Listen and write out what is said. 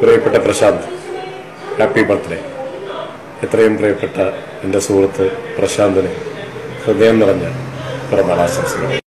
പ്രിയപ്പെട്ട Prashant, happy birthday. എത്രയും പ്രിയപ്പെട്ട എൻ്റെ സുഹൃത്ത് പ്രശാന്തിന് ഹൃദയം നിറഞ്ഞ പിറന്നാൾ ആശംസകൾ.